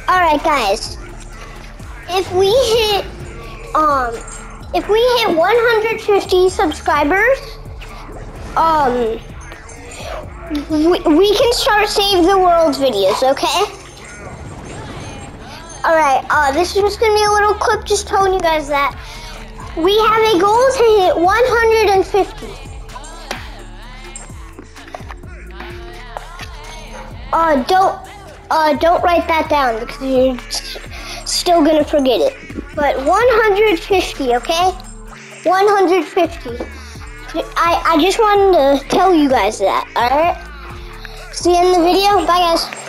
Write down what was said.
Alright guys, if we hit 150 subscribers, we can start Save the World videos, okay? Alright, this is just gonna be a little clip just telling you guys that we have a goal to hit 150. Don't write that down because you're still gonna forget it. But 150, okay? 150. I just wanted to tell you guys that, alright? See you in the video. Bye, guys.